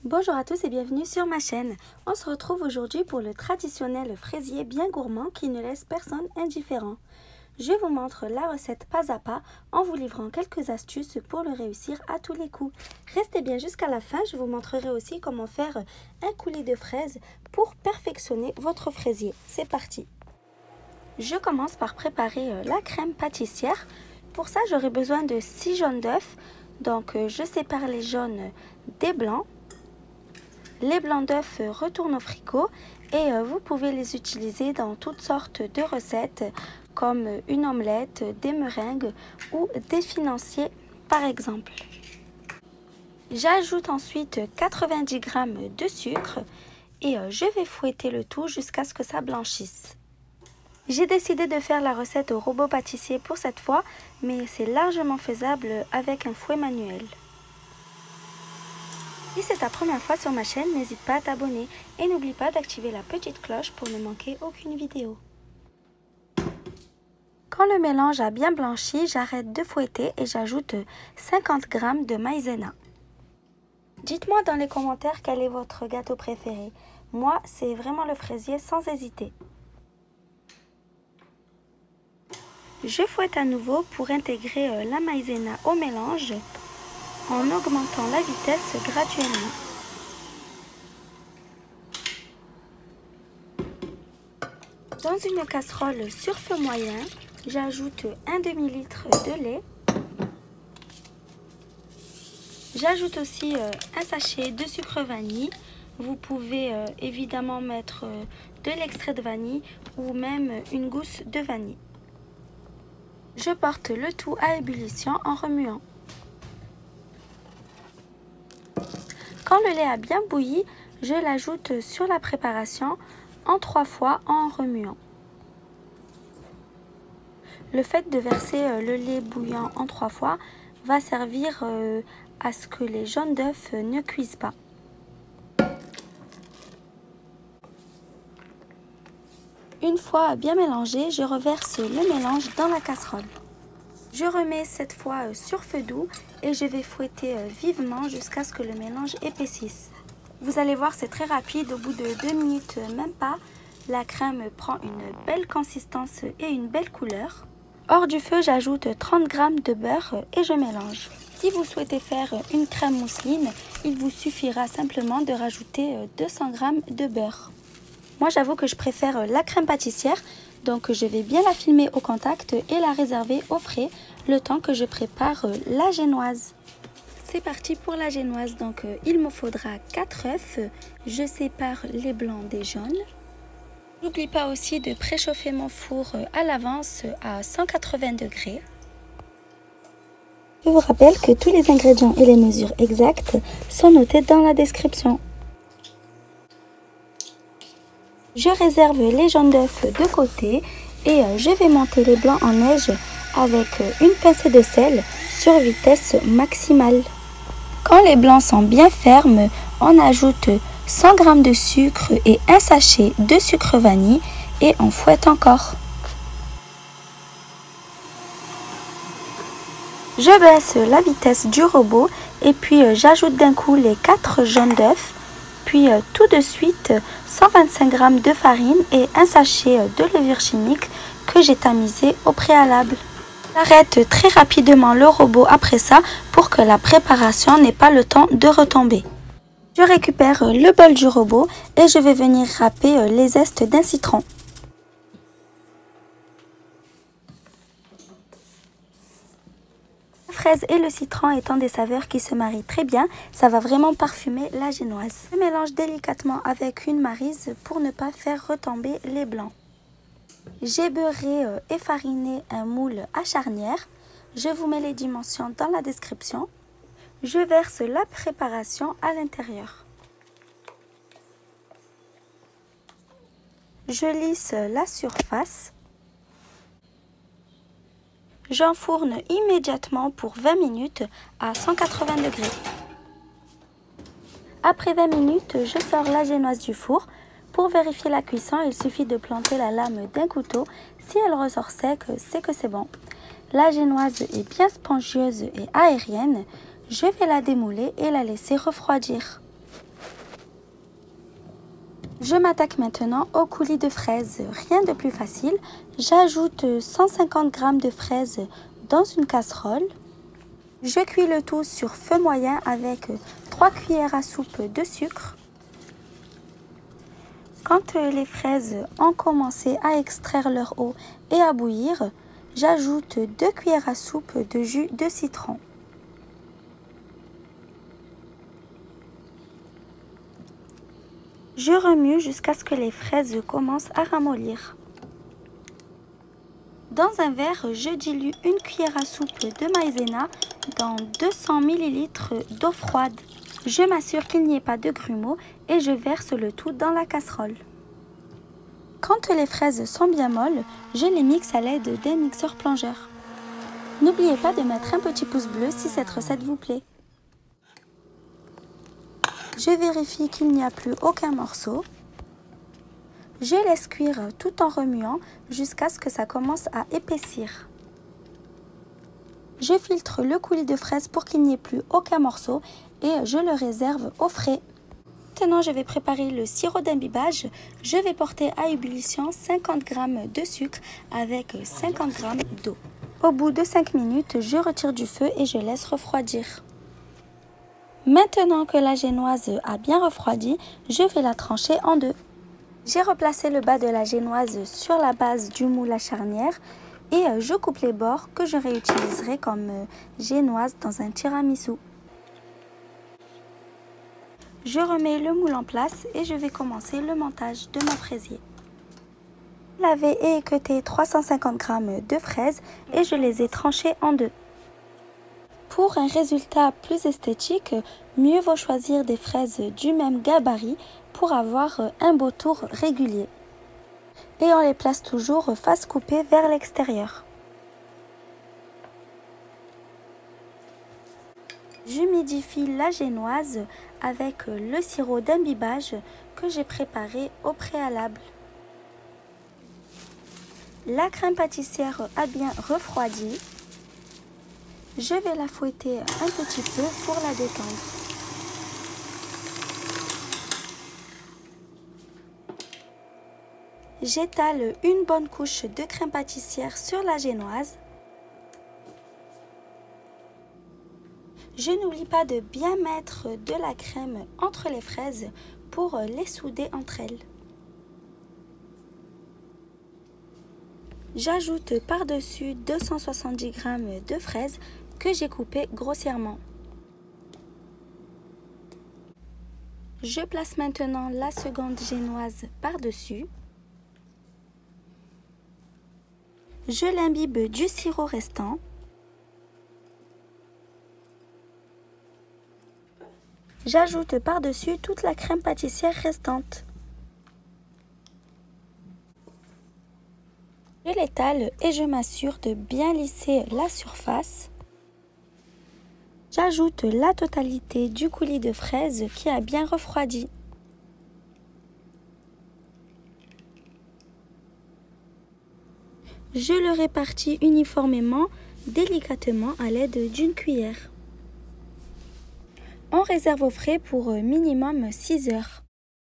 Bonjour à tous et bienvenue sur ma chaîne. On se retrouve aujourd'hui pour le traditionnel fraisier bien gourmand qui ne laisse personne indifférent. Je vous montre la recette pas à pas en vous livrant quelques astuces pour le réussir à tous les coups. Restez bien jusqu'à la fin, je vous montrerai aussi comment faire un coulis de fraises pour perfectionner votre fraisier. C'est parti! Je commence par préparer la crème pâtissière. Pour ça, j'aurai besoin de 6 jaunes d'œufs. Donc, je sépare les jaunes des blancs. Les blancs d'œufs retournent au frigo et vous pouvez les utiliser dans toutes sortes de recettes comme une omelette, des meringues ou des financiers par exemple. J'ajoute ensuite 90 g de sucre et je vais fouetter le tout jusqu'à ce que ça blanchisse. J'ai décidé de faire la recette au robot pâtissier pour cette fois, mais c'est largement faisable avec un fouet manuel. Si c'est ta première fois sur ma chaîne, n'hésite pas à t'abonner et n'oublie pas d'activer la petite cloche pour ne manquer aucune vidéo. Quand le mélange a bien blanchi, j'arrête de fouetter et j'ajoute 50 g de maïzena. Dites-moi dans les commentaires quel est votre gâteau préféré. Moi, c'est vraiment le fraisier sans hésiter. Je fouette à nouveau pour intégrer la maïzena au mélange en augmentant la vitesse graduellement. Dans une casserole sur feu moyen, j'ajoute un demi-litre de lait. J'ajoute aussi un sachet de sucre vanille. Vous pouvez évidemment mettre de l'extrait de vanille ou même une gousse de vanille. Je porte le tout à ébullition en remuant. Quand le lait a bien bouilli, je l'ajoute sur la préparation en 3 fois en remuant. Le fait de verser le lait bouillant en 3 fois va servir à ce que les jaunes d'œufs ne cuisent pas. Une fois bien mélangé, je reverse le mélange dans la casserole. Je remets cette fois sur feu doux et je vais fouetter vivement jusqu'à ce que le mélange épaississe. Vous allez voir, c'est très rapide, au bout de 2 minutes même pas, la crème prend une belle consistance et une belle couleur. Hors du feu, j'ajoute 30 g de beurre et je mélange. Si vous souhaitez faire une crème mousseline, il vous suffira simplement de rajouter 200 g de beurre. Moi, j'avoue que je préfère la crème pâtissière, donc je vais bien la filmer au contact et la réserver au frais le temps que je prépare la génoise. C'est parti pour la génoise, donc il me faudra 4 œufs, je sépare les blancs des jaunes. N'oublie pas aussi de préchauffer mon four à l'avance à 180 degrés. Je vous rappelle que tous les ingrédients et les mesures exactes sont notés dans la description. Je réserve les jaunes d'œufs de côté et je vais monter les blancs en neige avec une pincée de sel sur vitesse maximale. Quand les blancs sont bien fermes, on ajoute 100 g de sucre et un sachet de sucre vanille et on fouette encore. Je baisse la vitesse du robot et puis j'ajoute d'un coup les 4 jaunes d'œufs. Puis tout de suite 125 g de farine et un sachet de levure chimique que j'ai tamisé au préalable. J'arrête très rapidement le robot après ça pour que la préparation n'ait pas le temps de retomber. Je récupère le bol du robot et je vais venir râper les zestes d'un citron. La fraise et le citron étant des saveurs qui se marient très bien, ça va vraiment parfumer la génoise. Je mélange délicatement avec une maryse pour ne pas faire retomber les blancs. J'ai beurré et fariné un moule à charnière. Je vous mets les dimensions dans la description. Je verse la préparation à l'intérieur. Je lisse la surface. J'enfourne immédiatement pour 20 minutes à 180 degrés. Après 20 minutes, je sors la génoise du four. Pour vérifier la cuisson, il suffit de planter la lame d'un couteau. Si elle ressort sec, c'est que c'est bon. La génoise est bien spongieuse et aérienne. Je vais la démouler et la laisser refroidir. Je m'attaque maintenant au coulis de fraises. Rien de plus facile. J'ajoute 150 g de fraises dans une casserole. Je cuis le tout sur feu moyen avec 3 cuillères à soupe de sucre. Quand les fraises ont commencé à extraire leur eau et à bouillir, j'ajoute 2 cuillères à soupe de jus de citron. Je remue jusqu'à ce que les fraises commencent à ramollir. Dans un verre, je dilue une cuillère à soupe de maïzena dans 200 ml d'eau froide. Je m'assure qu'il n'y ait pas de grumeaux et je verse le tout dans la casserole. Quand les fraises sont bien molles, je les mixe à l'aide d'un mixeur plongeur. N'oubliez pas de mettre un petit pouce bleu si cette recette vous plaît. Je vérifie qu'il n'y a plus aucun morceau. Je laisse cuire tout en remuant jusqu'à ce que ça commence à épaissir. Je filtre le coulis de fraises pour qu'il n'y ait plus aucun morceau et je le réserve au frais. Maintenant, je vais préparer le sirop d'imbibage. Je vais porter à ébullition 50 g de sucre avec 50 g d'eau. Au bout de 5 minutes, je retire du feu et je laisse refroidir. Maintenant que la génoise a bien refroidi, je vais la trancher en deux. J'ai replacé le bas de la génoise sur la base du moule à charnière et je coupe les bords que je réutiliserai comme génoise dans un tiramisu. Je remets le moule en place et je vais commencer le montage de mon fraisier. Je l'avais et équeuté 350 g de fraises et je les ai tranchées en deux. Pour un résultat plus esthétique, mieux vaut choisir des fraises du même gabarit pour avoir un beau tour régulier. Et on les place toujours face coupée vers l'extérieur. J'humidifie la génoise avec le sirop d'imbibage que j'ai préparé au préalable. La crème pâtissière a bien refroidi. Je vais la fouetter un petit peu pour la détendre. J'étale une bonne couche de crème pâtissière sur la génoise. Je n'oublie pas de bien mettre de la crème entre les fraises pour les souder entre elles. J'ajoute par-dessus 270 g de fraises que j'ai coupées grossièrement. Je place maintenant la seconde génoise par-dessus. Je l'imbibe du sirop restant. J'ajoute par-dessus toute la crème pâtissière restante. Je l'étale et je m'assure de bien lisser la surface. J'ajoute la totalité du coulis de fraises qui a bien refroidi. Je le répartis uniformément, délicatement à l'aide d'une cuillère. On réserve au frais pour minimum 6 heures.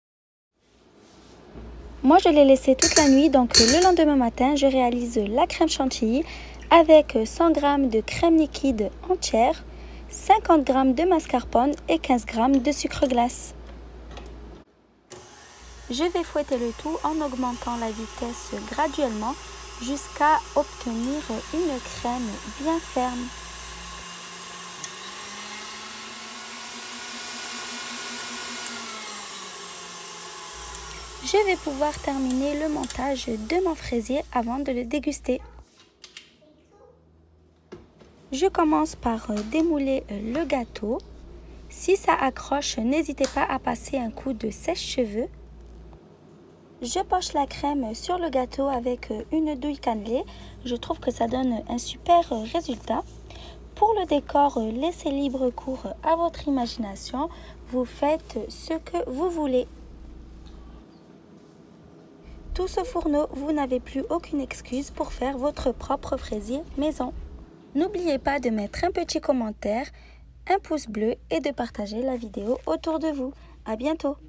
Moi, je l'ai laissé toute la nuit, donc le lendemain matin, je réalise la crème chantilly avec 100 g de crème liquide entière, 50 g de mascarpone et 15 g de sucre glace. Je vais fouetter le tout en augmentant la vitesse graduellement jusqu'à obtenir une crème bien ferme. Je vais pouvoir terminer le montage de mon fraisier avant de le déguster. Je commence par démouler le gâteau. Si ça accroche, n'hésitez pas à passer un coup de sèche-cheveux. Je poche la crème sur le gâteau avec une douille cannelée. Je trouve que ça donne un super résultat. Pour le décor, laissez libre cours à votre imagination. Vous faites ce que vous voulez. Tout ce fourneau, vous n'avez plus aucune excuse pour faire votre propre fraisier maison. N'oubliez pas de mettre un petit commentaire, un pouce bleu et de partager la vidéo autour de vous. À bientôt!